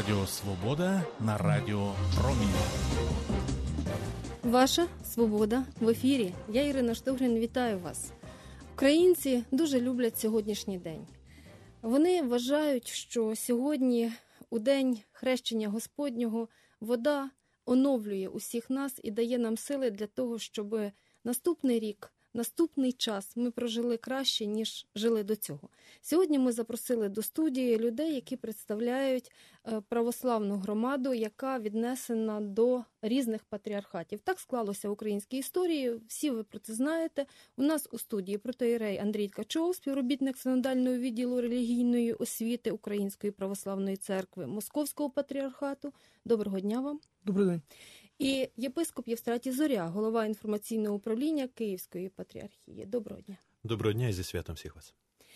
Радіо Свобода на Радіо Промінь. Ваша свобода в ефірі. Я, Ірина Штогрин, вітаю вас. Українці дуже люблять сьогоднішній день. Вони вважають, що сьогодні, у день хрещення Господнього, вода оновлює усіх нас і дає нам сили для того, щоб наступний рік, наступний час ми прожили краще, ніж жили до цього. Сьогодні ми запросили до студії людей, які представляють православну громаду, яка віднесена до різних патріархатів. Так склалося в українській історії, всі ви про це знаєте. У нас у студії протоієрей Андрій Ткачов, співробітник синодального відділу релігійної освіти Української православної церкви Московського патріархату. Доброго дня вам. Добрий день. І єпископ Євстратій Зоря, голова інформаційного управління Київської патріархії. Доброго дня. Доброго дня і зі святом всіх вас.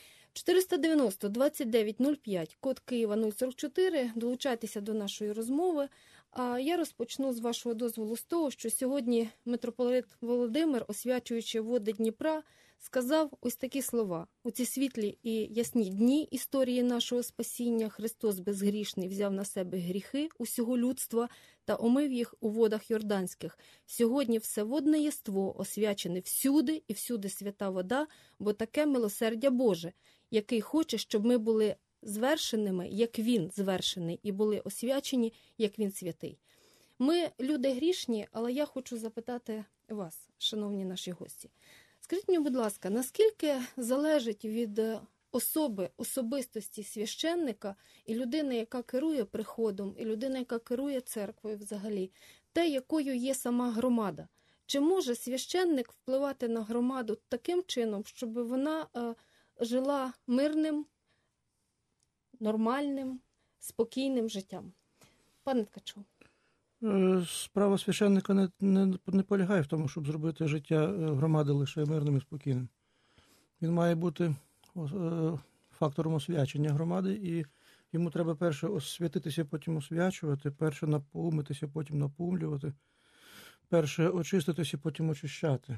490-29-05, код Києва 044. Долучайтеся до нашої розмови. А я розпочну з вашого дозволу з того, що сьогодні митрополит Володимир, освячуючи води Дніпра, сказав ось такі слова. У ці світлі і ясні дні історії нашого спасіння Христос безгрішний взяв на себе гріхи усього людства та омив їх у водах йорданських. Сьогодні все водне єство освячене всюди і всюди свята вода, бо таке милосердя Боже, який хоче, щоб ми були звершеними, як Він звершений, і були освячені, як Він святий. Ми люди грішні, але я хочу запитати вас, шановні наші гості. Скажіть мені, будь ласка, наскільки залежить від особистості священника і людини, яка керує приходом, і людина, яка керує церквою взагалі, те, якою є сама громада? Чи може священник впливати на громаду таким чином, щоб вона жила мирним, нормальним, спокійним життям? Пане Ткачов. Справа священника не полягає в тому, щоб зробити життя громади лише мирним і спокійним. Він має бути фактором освячення громади, і йому треба перше освятитися, потім освячувати, перше наповнитися, потім наповнювати, перше очиститися, потім очищати.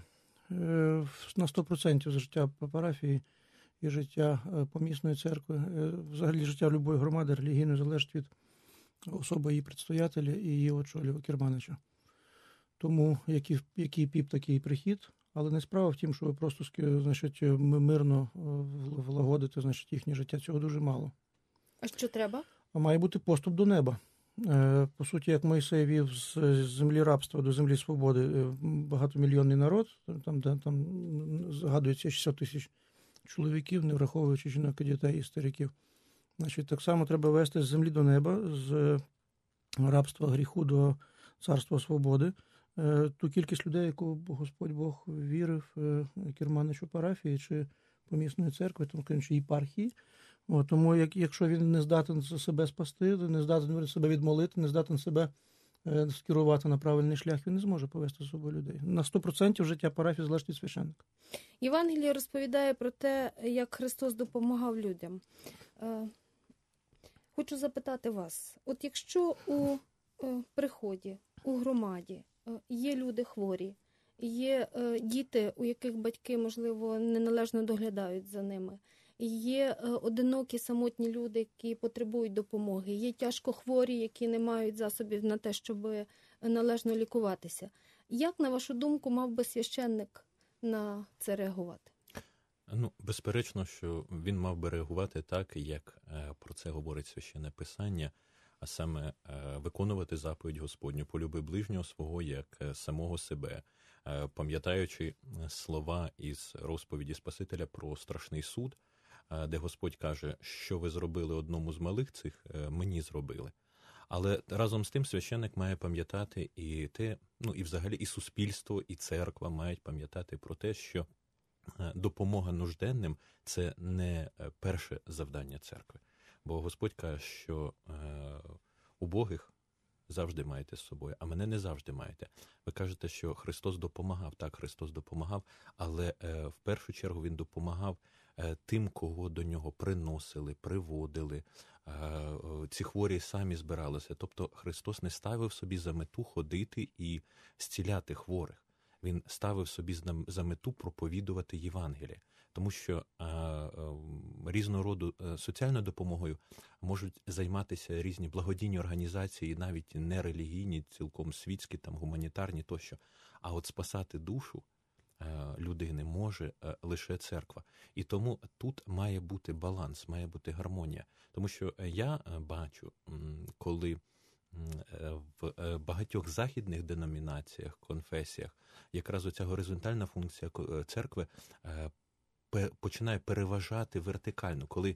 На 100% за життя парафії і життя помісної церкви, взагалі життя любої громади релігійної залежить від особи її предстоятеля і її очолювача керманича. Тому який піп, такий прихід, але не справа в тім, що ви просто, значить, мирно влагодите, значить, їхнє життя. Цього дуже мало. А що треба? А має бути поступ до неба. По суті, як Мойсей вів з землі рабства до землі свободи багатомільйонний народ, там згадується 60 тисяч чоловіків, не враховуючи жінок і дітей і стариків. Значить, так само треба вести з землі до неба, з рабства гріху до царства свободи. Ту кількість людей, яку Господь Бог вірив керманичу парафії чи помісної церкви, там, чи єпархії. Тому якщо він не здатен себе спасти, не здатен себе відмолити, не здатен себе скерувати на правильний шлях, він не зможе повести з собою людей. На 100% життя парафії залежить від священника. Євангеліє розповідає про те, як Христос допомагав людям. Хочу запитати вас, от якщо у приході, у громаді є люди хворі, є діти, у яких батьки, можливо, неналежно доглядають за ними, є одинокі самотні люди, які потребують допомоги, є тяжко хворі, які не мають засобів на те, щоб належно лікуватися. Як, на вашу думку, мав би священник на це реагувати? Безперечно, що він мав би реагувати так, як про це говорить Священне Писання, а саме виконувати заповідь Господню: полюби ближнього свого як самого себе, пам'ятаючи слова із розповіді Спасителя про страшний суд, де Господь каже, що ви зробили одному з малих цих, мені зробили. Але разом з тим священник має пам'ятати і те, і взагалі і суспільство, і церква мають пам'ятати про те, що допомога нужденним – це не перше завдання церкви. Бо Господь каже, що убогих завжди маєте з собою, а мене не завжди маєте. Ви кажете, що Христос допомагав. Так, Христос допомагав, але в першу чергу Він допомагав тим, кого до Нього приносили, приводили. Ці хворі самі збиралися. Тобто Христос не ставив собі за мету ходити і зціляти хворих. Він ставив собі за мету проповідувати Євангеліє. тому що різного роду соціальною допомогою можуть займатися різні благодійні організації, навіть не релігійні, цілком світські, там, гуманітарні тощо. А от спасати душу людини може лише церква. І тому тут має бути баланс, має бути гармонія. Тому що я бачу, коли в багатьох західних деномінаціях, конфесіях, якраз оця горизонтальна функція церкви починає переважати вертикально, коли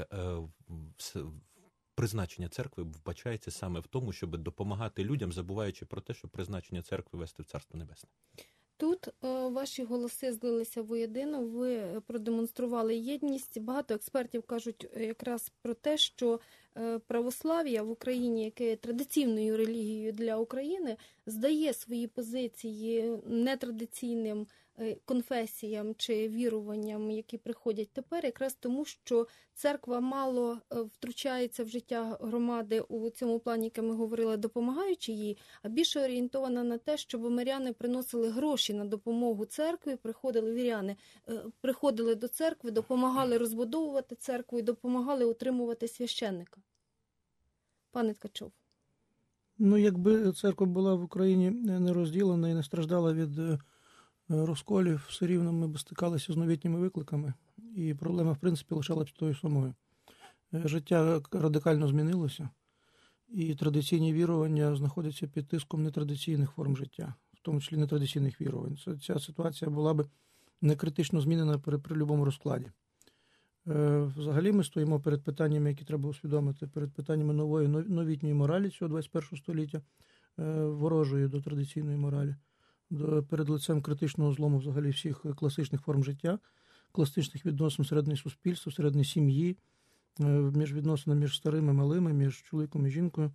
призначення церкви вбачається саме в тому, щоб допомагати людям, забуваючи про те, що призначення церкви вести в Царство Небесне. Тут ваші голоси злилися воєдино, ви продемонстрували єдність. Багато експертів кажуть якраз про те, що православ'я в Україні, яке є традиційною релігією для України, здає свої позиції нетрадиційним конфесіям чи віруванням, які приходять тепер, якраз тому, що церква мало втручається в життя громади у цьому плані, яке ми говорили, допомагаючи їй, а більше орієнтована на те, щоб миряни приносили гроші на допомогу церкві, віряни приходили до церкви, допомагали розбудовувати церкву і допомагали утримувати священника. Пане Ткачов. Ну, якби церква була в Україні не розділена і не страждала від розколів, все рівно ми б стикалися з новітніми викликами, і проблема, в принципі, лишалася тою самою. Життя радикально змінилося, і традиційні вірування знаходяться під тиском нетрадиційних форм життя, в тому числі нетрадиційних вірувань. Ця ситуація була б не критично змінена при будь-якому розкладі. Взагалі ми стоїмо перед питаннями, які треба усвідомити, перед питаннями нової, новітньої моралі цього 21 століття, ворожої до традиційної моралі, перед лицем критичного злому взагалі всіх класичних форм життя, класичних відносин всередині суспільства, всередині сім'ї, між відносинами між старими, малими, між чоловіком і жінкою.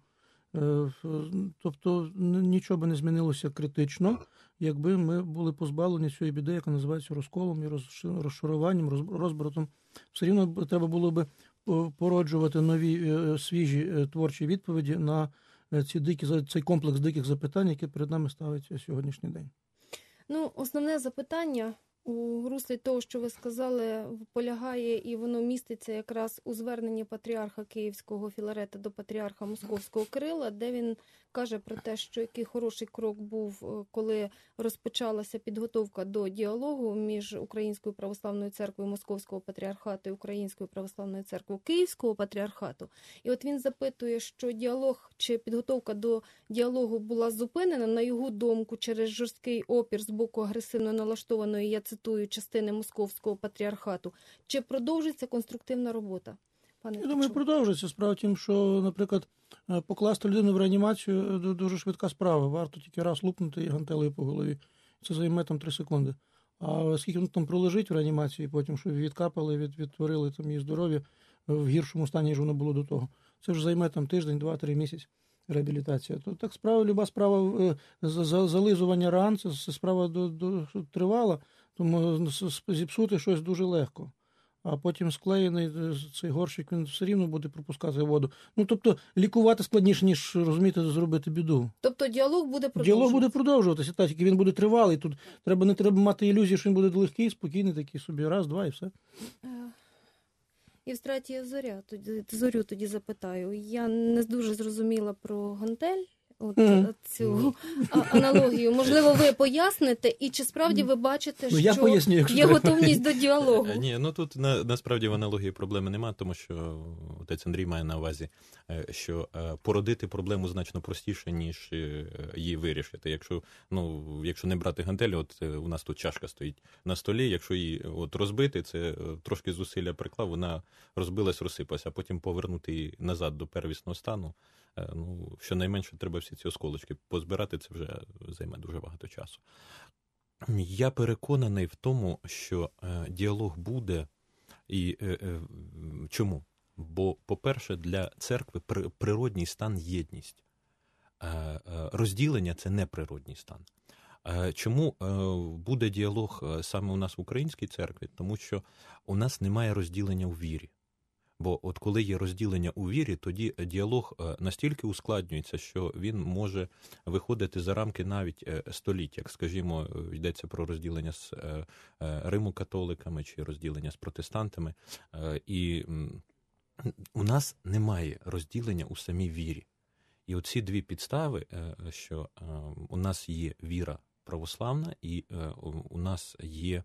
Тобто нічого би не змінилося критично, якби ми були позбавлені цієї біди, яка називається розколом і розшаруванням, розбратом. Все рівно треба було би породжувати нові свіжі творчі відповіді на цей комплекс диких запитань, які перед нами ставить сьогоднішній день. Ну, основне запитання у руслі того, що ви сказали, полягає, і воно міститься якраз у зверненні патріарха Київського Філарета до патріарха Московського Кирила, де він каже про те, що який хороший крок був, коли розпочалася підготовка до діалогу між Українською православною церквою Московського патріархату і Українською православною церквою Київського патріархату. І от він запитує, що діалог чи підготовка до діалогу була зупинена, на його думку, через жорсткий опір з боку агресивно налаштованої, я цитую, частини Московського патріархату. Чи продовжиться конструктивна робота? Пане Я думаю, продовжиться. Справа в тім, що, наприклад, покласти людину в реанімацію – дуже швидка справа. Варто тільки раз лупнути і гантелею по голові. Це займе там 3 секунди. А скільки він там пролежить в реанімації, потім, що відкапали, відтворили там її здоров'я в гіршому стані, ніж воно було до того. Це вже займе там тиждень, 2-3 місяці реабілітація. То так люба справа зализування ран, це справа тривала, тому зіпсути щось дуже легко. А потім склеєний цей горщик, він все рівно буде пропускати воду. Ну, тобто, лікувати складніше, ніж, розумієте, зробити біду. Тобто діалог буде продовжуватися? Діалог буде продовжуватися, так, тільки він буде тривалий. Тут не треба мати ілюзії, що він буде легкий, спокійний, такий собі, раз, два і все. Євстратія Зорю тоді запитаю. Я не дуже зрозуміла про гантель. Цю аналогію. Можливо, ви поясните, і чи справді ви бачите, що є готовність до діалогу? Ні, ну тут насправді в аналогії проблеми немає, тому що отець Андрій має на увазі, що породити проблему значно простіше, ніж її вирішити. Якщо не брати гантелі, от у нас тут чашка стоїть на столі, якщо її розбити, це трошки зусилля приклав, вона розбилась, розсипалась, а потім повернути її назад до первісного стану. Щонайменше треба всі ці осколочки позбирати, це вже займе дуже багато часу. Я переконаний в тому, що діалог буде. І чому? Бо, по-перше, для церкви природній стан – єдність. Розділення – це не природній стан. Чому буде діалог саме у нас в українській церкві? Тому що у нас немає розділення у вірі. Бо от коли є розділення у вірі, тоді діалог настільки ускладнюється, що він може виходити за рамки навіть століть. Як, скажімо, йдеться про розділення з Римо-католиками чи розділення з протестантами. І у нас немає розділення у самій вірі. І оці дві підстави, що у нас є віра православна і у нас є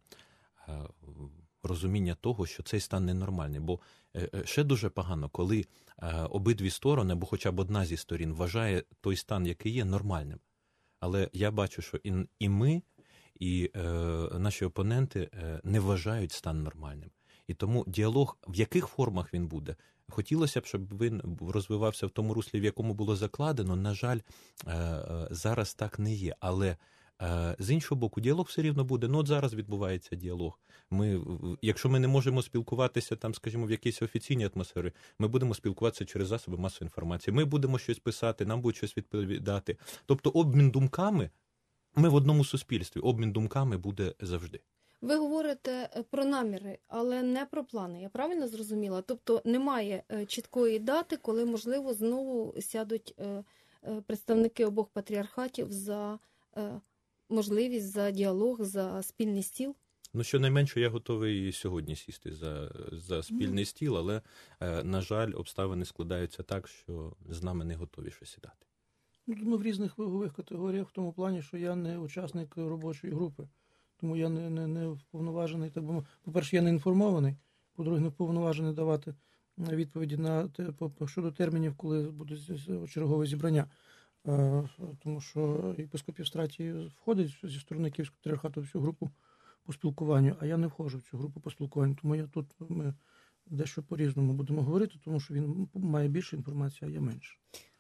розуміння того, що цей стан ненормальний. Бо ще дуже погано, коли обидві сторони, або хоча б одна зі сторін, вважає той стан, який є, нормальним. Але я бачу, що і ми, і наші опоненти не вважають стан нормальним. І тому діалог, в яких формах він буде, хотілося б, щоб він розвивався в тому руслі, в якому було закладено. На жаль, зараз так не є. Але з іншого боку, діалог все рівно буде. Ну, от зараз відбувається діалог. Якщо ми не можемо спілкуватися, там, скажімо, в якійсь офіційній атмосфері, ми будемо спілкуватися через засоби масової інформації. Ми будемо щось писати, нам будуть щось відповідати. Тобто обмін думками, ми в одному суспільстві, обмін думками буде завжди. Ви говорите про наміри, але не про плани. Я правильно зрозуміла? Тобто немає чіткої дати, коли, можливо, знову сядуть представники обох патріархатів за можливість, за діалог, за спільний стіл? Ну, щонайменше, я готовий сьогодні сісти за спільний стіл, але, на жаль, обставини складаються так, що з нами не готові ще сідати. Ми в різних вагових категоріях в тому плані, що я не учасник робочої групи. Тому я не вповноважений, так би мовити. По-перше, я не інформований, по-друге, не вповноважений давати відповіді щодо термінів, коли буде чергове зібрання. Тому що єпископів Стратії входить зі сторони Київського патріархату в цю групу по спілкуванню, а я не входжу в цю групу по спілкуванню. Тому ми дещо по-різному будемо говорити, тому що він має більше інформації, а я менше.